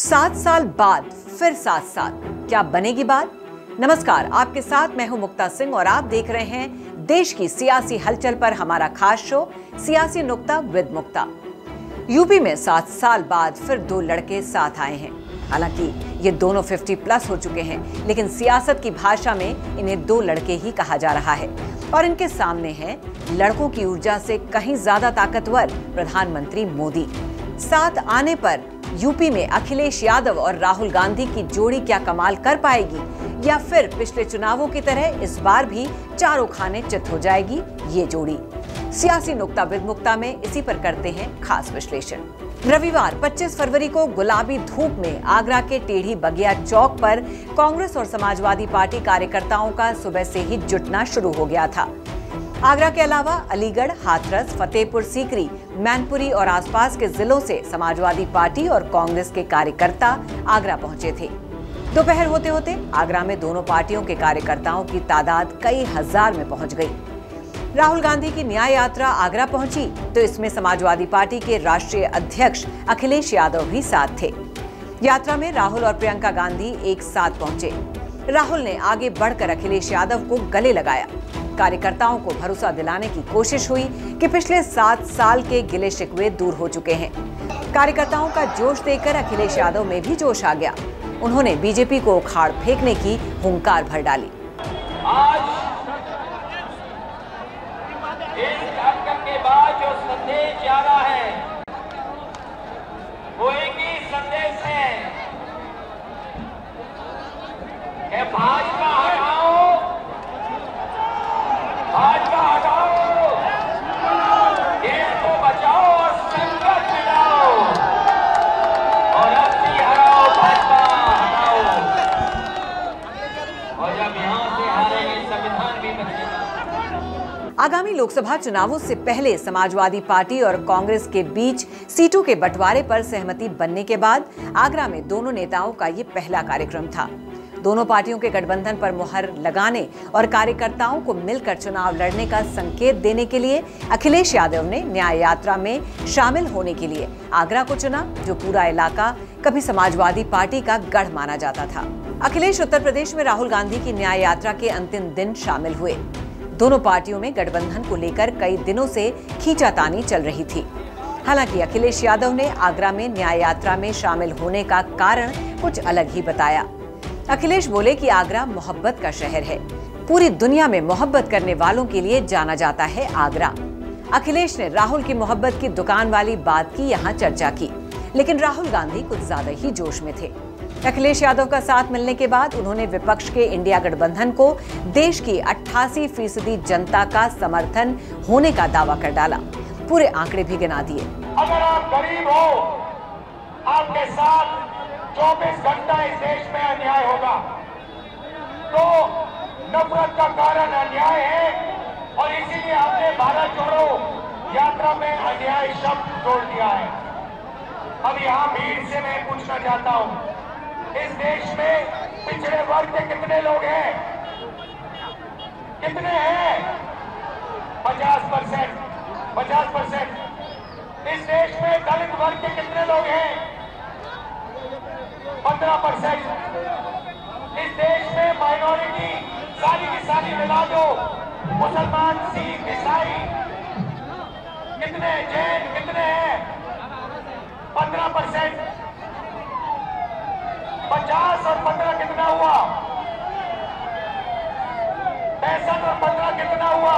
7 साल बाद फिर 7 साल, क्या बनेगी बात? नमस्कार, आपके साथ मैं हूं मुक्ता सिंह और आप देख रहे हैं देश की सियासी हलचल पर हमारा खास शो सियासी नुक्ता विद मुक्ता। यूपी में 7 साल बाद फिर दो लड़के साथ आए हैं। हालांकि ये दोनों 50+ हो चुके हैं, लेकिन सियासत की भाषा में इन्हें दो लड़के ही कहा जा रहा है और इनके सामने हैं लड़कों की ऊर्जा से कहीं ज्यादा ताकतवर प्रधानमंत्री मोदी। साथ आने पर यूपी में अखिलेश यादव और राहुल गांधी की जोड़ी क्या कमाल कर पाएगी, या फिर पिछले चुनावों की तरह इस बार भी चारों खाने चित हो जाएगी ये जोड़ी? सियासी नुक्ता विद मुक्ता में इसी पर करते हैं खास विश्लेषण। रविवार 25 फरवरी को गुलाबी धूप में आगरा के टेढ़ी बगिया चौक पर कांग्रेस और समाजवादी पार्टी कार्यकर्ताओं का सुबह से ही जुटना शुरू हो गया था। आगरा के अलावा अलीगढ़, हाथरस, फतेहपुर सीकरी, मैनपुरी और आसपास के जिलों से समाजवादी पार्टी और कांग्रेस के कार्यकर्ता आगरा पहुंचे थे। दोपहर होते होते आगरा में दोनों पार्टियों के कार्यकर्ताओं की तादाद कई हजार में पहुंच गई। राहुल गांधी की न्याय यात्रा आगरा पहुंची तो इसमें समाजवादी पार्टी के राष्ट्रीय अध्यक्ष अखिलेश यादव भी साथ थे। यात्रा में राहुल और प्रियंका गांधी एक साथ पहुंचे। राहुल ने आगे बढ़कर अखिलेश यादव को गले लगाया। कार्यकर्ताओं को भरोसा दिलाने की कोशिश हुई कि पिछले 7 साल के गिले शिकवे दूर हो चुके हैं। कार्यकर्ताओं का जोश देखकर अखिलेश यादव में भी जोश आ गया। उन्होंने बीजेपी को उखाड़ फेंकने की हुंकार भर डाली। आज इस कार्यक्रम के बाद जो संदेश जा रहा है वो एक ही संदेश है कि भाजपा हटाओ, भाजपा हटाओ, देश को बचाओ और संकट मिटाओ और अस्सी हटाओ, भाजपा हटाओ। और जब यहां से हारेंगे संविधान भी बदलेगा। आगामी लोकसभा चुनावों से पहले समाजवादी पार्टी और कांग्रेस के बीच सीटों के बंटवारे पर सहमति बनने के बाद आगरा में दोनों नेताओं का ये पहला कार्यक्रम था। दोनों पार्टियों के गठबंधन पर मुहर लगाने और कार्यकर्ताओं को मिलकर चुनाव लड़ने का संकेत देने के लिए अखिलेश यादव ने न्याय यात्रा में शामिल होने के लिए आगरा को चुना, जो पूरा इलाका कभी समाजवादी पार्टी का गढ़ माना जाता था। अखिलेश उत्तर प्रदेश में राहुल गांधी की न्याय यात्रा के अंतिम दिन शामिल हुए। दोनों पार्टियों में गठबंधन को लेकर कई दिनों से खींचातानी चल रही थी। हालांकि अखिलेश यादव ने आगरा में न्याय यात्रा में शामिल होने का कारण कुछ अलग ही बताया। अखिलेश बोले कि आगरा मोहब्बत का शहर है। पूरी दुनिया में मोहब्बत करने वालों के लिए जाना जाता है आगरा। अखिलेश ने राहुल की मोहब्बत की दुकान वाली बात की यहाँ चर्चा की, लेकिन राहुल गांधी कुछ ज्यादा ही जोश में थे। अखिलेश यादव का साथ मिलने के बाद उन्होंने विपक्ष के इंडिया गठबंधन को देश की 88% जनता का समर्थन होने का दावा कर डाला। पूरे आंकड़े भी गिना दिए। अगर आप गरीब हो, आपके साथ 24 घंटा इस देश में अन्याय होगा, तो नफरत का कारण अन्याय है और इसीलिए आपने भारत जोड़ो यात्रा में अन्याय शब्द जोड़ दिया है। अब यहाँ भीड़ से मैं पूछना चाहता हूँ, इस देश में पिछड़े वर्ग के कितने लोग हैं? कितने हैं? 50%। 50%। इस देश में दलित वर्ग के कितने लोग हैं? 15%। इस देश में माइनॉरिटी सारी की सारी मिला दो, मुसलमान, सिख, ईसाई कितने, जैन कितने हैं? 15%। 50 और 15 कितना हुआ? 65 और 15 कितना हुआ?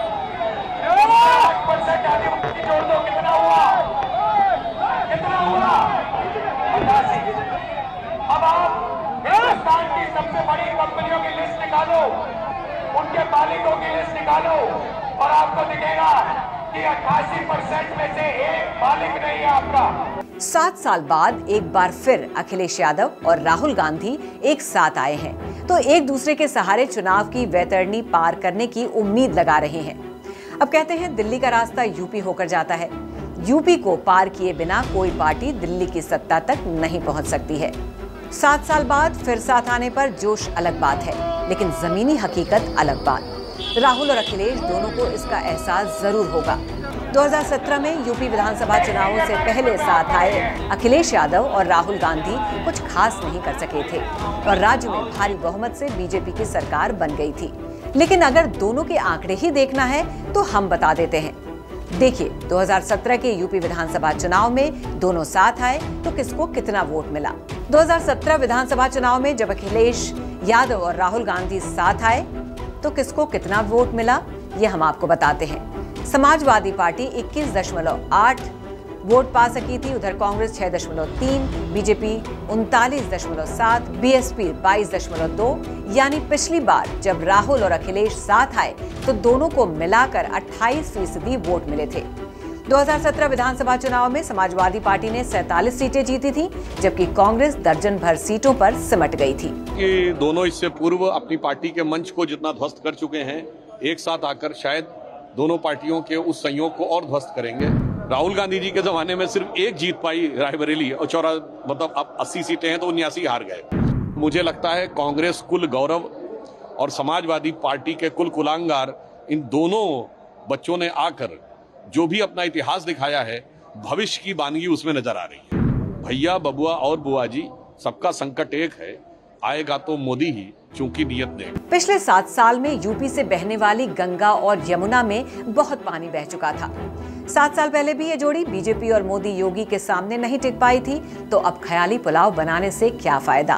8% आदिवासी जोड़ दो, कितना हुआ? कितना हुआ? 85। अब आप हिंदुस्तान की सबसे बड़ी कंपनियों की लिस्ट निकालो, उनके मालिकों की लिस्ट निकालो और आपको दिखेगा कि 88% में से एक मालिक नहीं है आपका। 7 साल बाद एक बार फिर अखिलेश यादव और राहुल गांधी एक साथ आए हैं, तो एक दूसरे के सहारे चुनाव की वैतरणी पार करने की उम्मीद लगा रहे हैं। अब कहते हैं दिल्ली का रास्ता यूपी होकर जाता है। यूपी को पार किए बिना कोई पार्टी दिल्ली की सत्ता तक नहीं पहुंच सकती है। 7 साल बाद फिर साथ आने पर जोश अलग बात है, लेकिन जमीनी हकीकत अलग बात। राहुल और अखिलेश दोनों को इसका एहसास जरूर होगा। 2017 में यूपी विधानसभा चुनावों से पहले साथ आए अखिलेश यादव और राहुल गांधी कुछ खास नहीं कर सके थे और राज्य में भारी बहुमत से बीजेपी की सरकार बन गई थी। लेकिन अगर दोनों के आंकड़े ही देखना है तो हम बता देते हैं। देखिए, 2017 के यूपी विधानसभा चुनाव में दोनों साथ आए तो किसको कितना वोट मिला। 2017 विधानसभा चुनाव में जब अखिलेश यादव और राहुल गांधी साथ आए तो किसको कितना वोट मिला, ये हम आपको बताते हैं। समाजवादी पार्टी 21.8 वोट पा सकी थी, उधर कांग्रेस 6.3, बीजेपी 39.7, बीएसपी 22.2। यानी पिछली बार जब राहुल और अखिलेश साथ आए तो दोनों को मिलाकर 28% वोट मिले थे। 2017 विधानसभा चुनाव में समाजवादी पार्टी ने 47 सीटें जीती थी, जबकि कांग्रेस दर्जन भर सीटों पर सिमट गई थी। कि दोनों इससे पूर्व अपनी पार्टी के मंच को जितना ध्वस्त कर चुके हैं, एक साथ आकर शायद दोनों पार्टियों के उस संयोग को और ध्वस्त करेंगे। राहुल गांधी जी के जमाने में सिर्फ एक जीत पाई रायबरेली और 80 सीटें हैं तो 79 हार गए। मुझे लगता है कांग्रेस कुल गौरव और समाजवादी पार्टी के कुल कुलांगार, इन दोनों बच्चों ने आकर जो भी अपना इतिहास दिखाया है, भविष्य की बानगी उसमें नजर आ रही है। भैया, बबुआ और बुआ जी, सबका संकट एक है, आएगा तो मोदी ही, चूंकि नियत ने। पिछले 7 साल में यूपी से बहने वाली गंगा और यमुना में बहुत पानी बह चुका था। 7 साल पहले भी ये जोड़ी बीजेपी और मोदी योगी के सामने नहीं टिक पाई थी, तो अब ख्याली पुलाव बनाने से क्या फायदा।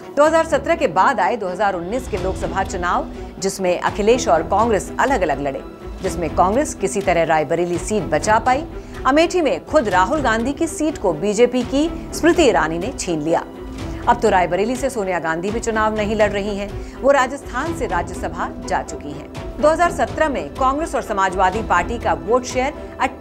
2017 के बाद आए 2019 के लोकसभा चुनाव, जिसमें अखिलेश और कांग्रेस अलग अलग लड़े, जिसमें कांग्रेस किसी तरह रायबरेली सीट बचा पाई। अमेठी में खुद राहुल गांधी की सीट को बीजेपी की स्मृति ईरानी ने छीन लिया। अब तो रायबरेली से सोनिया गांधी भी चुनाव नहीं लड़ रही हैं, वो राजस्थान से राज्यसभा जा चुकी हैं। 2017 में कांग्रेस और समाजवादी पार्टी का वोट शेयर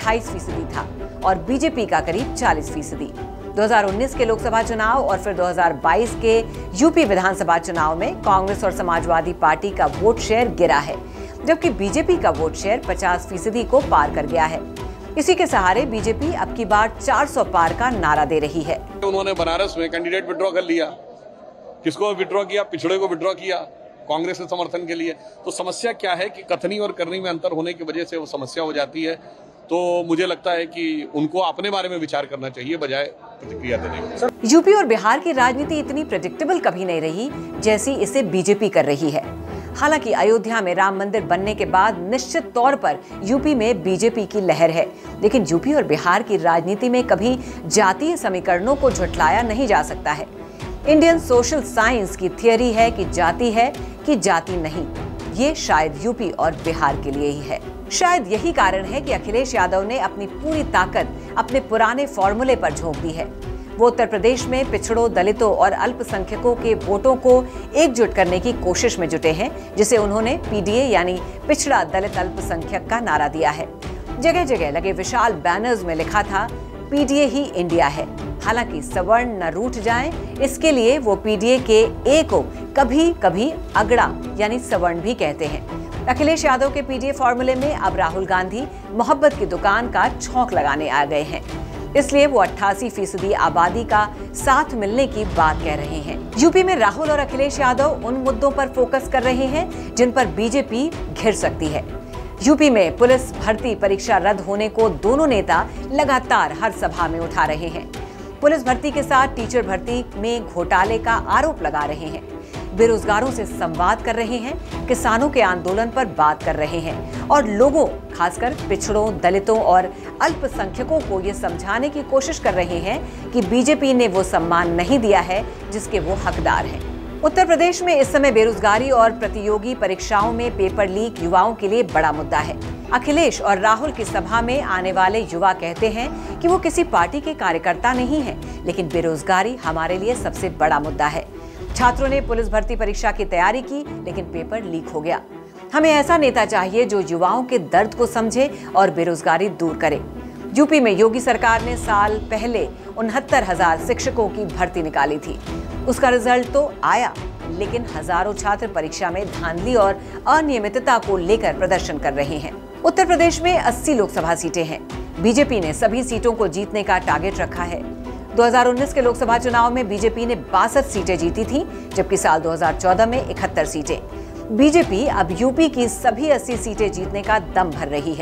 28% था और बीजेपी का करीब 40%। 2019 के लोकसभा चुनाव और फिर 2022 के यूपी विधानसभा चुनाव में कांग्रेस और समाजवादी पार्टी का वोट शेयर गिरा है, जबकि बीजेपी का वोट शेयर 50% को पार कर गया है। इसी के सहारे बीजेपी अब की बार 400 पार का नारा दे रही है। उन्होंने बनारस में कैंडिडेट विड्रॉ कर लिया। किसको विड्रॉ किया? पिछड़े को विड्रॉ किया, कांग्रेस के समर्थन के लिए। तो समस्या क्या है कि कथनी और करनी में अंतर होने की वजह से वो समस्या हो जाती है। तो मुझे लगता है कि उनको अपने बारे में विचार करना चाहिए बजाय प्रतिक्रिया देने के। यूपी और बिहार की राजनीति इतनी प्रेडिक्टेबल कभी नहीं रही जैसी इसे बीजेपी कर रही है। हालांकि अयोध्या में राम मंदिर बनने के बाद निश्चित तौर पर यूपी में बीजेपी की लहर है, लेकिन यूपी और बिहार की राजनीति में कभी जातीय समीकरणों को झुठलाया नहीं जा सकता है। इंडियन सोशल साइंस की थियरी है कि जाति है कि जाति नहीं, ये शायद यूपी और बिहार के लिए ही है। शायद यही कारण है कि अखिलेश यादव ने अपनी पूरी ताकत अपने पुराने फॉर्मूले पर झोंक दी है। वो उत्तर प्रदेश में पिछड़ों, दलितों और अल्पसंख्यकों के वोटों को एकजुट करने की कोशिश में जुटे हैं, जिसे उन्होंने पीडीए यानी पिछड़ा दलित अल्पसंख्यक का नारा दिया है। जगह जगह लगे विशाल बैनर्स में लिखा था पीडीए ही इंडिया है। हालांकि सवर्ण न रूठ जाएं, इसके लिए वो पीडीए के ए को कभी कभी अगड़ा यानी सवर्ण भी कहते हैं। अखिलेश यादव के पीडीए फॉर्मूले में अब राहुल गांधी मोहब्बत की दुकान का छौंक लगाने आ गए हैं, इसलिए वो 88% आबादी का साथ मिलने की बात कह रहे हैं। यूपी में राहुल और अखिलेश यादव उन मुद्दों पर फोकस कर रहे हैं जिन पर बीजेपी घिर सकती है। यूपी में पुलिस भर्ती परीक्षा रद्द होने को दोनों नेता लगातार हर सभा में उठा रहे हैं। पुलिस भर्ती के साथ टीचर भर्ती में घोटाले का आरोप लगा रहे हैं, बेरोजगारों से संवाद कर रहे हैं, किसानों के आंदोलन पर बात कर रहे हैं और लोगों, खासकर पिछड़ों, दलितों और अल्पसंख्यकों को ये समझाने की कोशिश कर रहे हैं कि बीजेपी ने वो सम्मान नहीं दिया है जिसके वो हकदार हैं। उत्तर प्रदेश में इस समय बेरोजगारी और प्रतियोगी परीक्षाओं में पेपर लीक युवाओं के लिए बड़ा मुद्दा है। अखिलेश और राहुल की सभा में आने वाले युवा कहते हैं कि वो किसी पार्टी के कार्यकर्ता नहीं हैं, लेकिन बेरोजगारी हमारे लिए सबसे बड़ा मुद्दा है। छात्रों ने पुलिस भर्ती परीक्षा की तैयारी की, लेकिन पेपर लीक हो गया। हमें ऐसा नेता चाहिए जो युवाओं के दर्द को समझे और बेरोजगारी दूर करे। यूपी में योगी सरकार ने साल पहले 69,000 शिक्षकों की भर्ती निकाली थी। उसका रिजल्ट तो आया, लेकिन हजारों छात्र परीक्षा में धांधली और अनियमितता को लेकर प्रदर्शन कर रहे हैं। उत्तर प्रदेश में 80 लोकसभा सीटें हैं। बीजेपी ने सभी सीटों को जीतने का टारगेट रखा है। 2019 के लोकसभा चुनाव में बीजेपी ने 62 सीटें जीती थी, जबकि साल 2014 में 71 सीटें। बीजेपी अब यूपी की सभी 80 सीटें जीतने का दम भर रही है।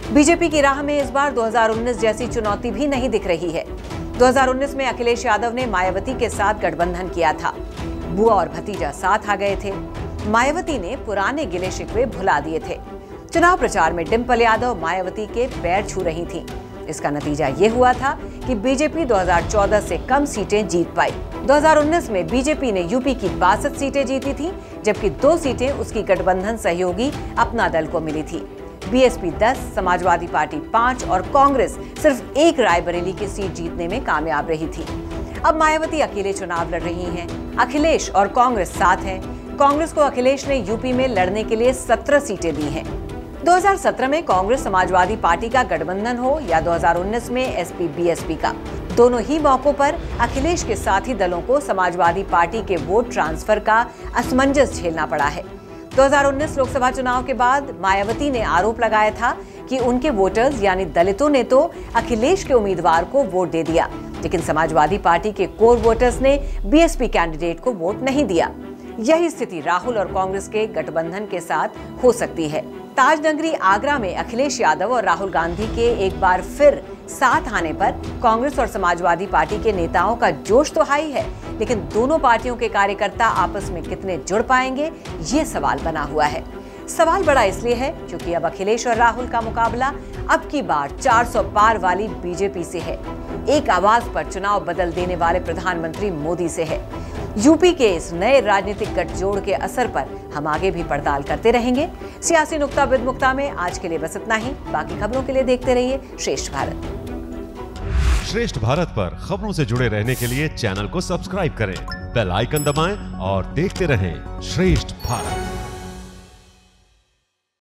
बीजेपी की राह में इस बार 2019 जैसी चुनौती भी नहीं दिख रही है। 2019 में अखिलेश यादव ने मायावती के साथ गठबंधन किया था। बुआ और भतीजा साथ आ गए थे। मायावती ने पुराने गिले शिकवे भुला दिए थे। चुनाव प्रचार में डिंपल यादव मायावती के पैर छू रही थीं। इसका नतीजा ये हुआ था कि बीजेपी 2014 से कम सीटें जीत पाई। 2019 में बीजेपी ने यूपी की 62 सीटें जीती थीं, जबकि 2 सीटें उसकी गठबंधन सहयोगी अपना दल को मिली थी। बीएसपी 10, समाजवादी पार्टी 5 और कांग्रेस सिर्फ 1 रायबरेली की सीट जीतने में कामयाब रही थी। अब मायावती अकेले चुनाव लड़ रही हैं। अखिलेश और कांग्रेस साथ हैं। कांग्रेस को अखिलेश ने यूपी में लड़ने के लिए 17 सीटें दी हैं। 2017 में कांग्रेस समाजवादी पार्टी का गठबंधन हो या 2019 में एसपी बीएसपी का, दोनों ही मौकों पर अखिलेश के साथी दलों को समाजवादी पार्टी के वोट ट्रांसफर का असमंजस झेलना पड़ा है। 2019 लोकसभा चुनाव के बाद मायावती ने आरोप लगाया था कि उनके वोटर्स यानी दलितों ने तो अखिलेश के उम्मीदवार को वोट दे दिया, लेकिन समाजवादी पार्टी के कोर वोटर्स ने बीएसपी कैंडिडेट को वोट नहीं दिया। यही स्थिति राहुल और कांग्रेस के गठबंधन के साथ हो सकती है। ताजनगरी आगरा में अखिलेश यादव और राहुल गांधी के एक बार फिर साथ आने पर कांग्रेस और समाजवादी पार्टी के नेताओं का जोश तो हाई है, लेकिन दोनों पार्टियों के कार्यकर्ता आपस में कितने जुड़ पाएंगे, ये सवाल बना हुआ है। सवाल बड़ा इसलिए है क्योंकि अब अखिलेश और राहुल का मुकाबला अब की बार 400 पार वाली बीजेपी से है। एक आवाज पर चुनाव बदल देने वाले प्रधानमंत्री मोदी से है। यूपी के इस नए राजनीतिक गठजोड़ के असर पर हम आगे भी पड़ताल करते रहेंगे। सियासी नुक्ता विद मुक्ता में आज के लिए बस इतना ही। बाकी खबरों के लिए देखते रहिए श्रेष्ठ भारत। श्रेष्ठ भारत पर खबरों से जुड़े रहने के लिए चैनल को सब्सक्राइब करें, बेल आइकन दबाएं और देखते रहें श्रेष्ठ भारत।